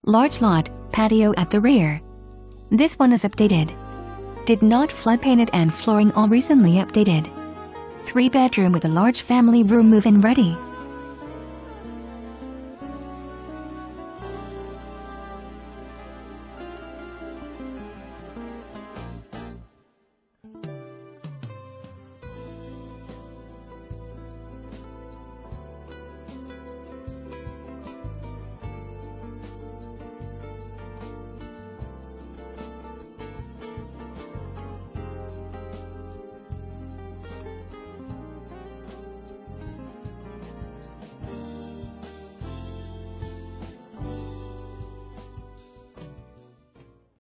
Large lot, patio at the rear. This one is updated. Did not flood, painted and flooring all recently updated. 3 bedroom with a large family room, move-in ready.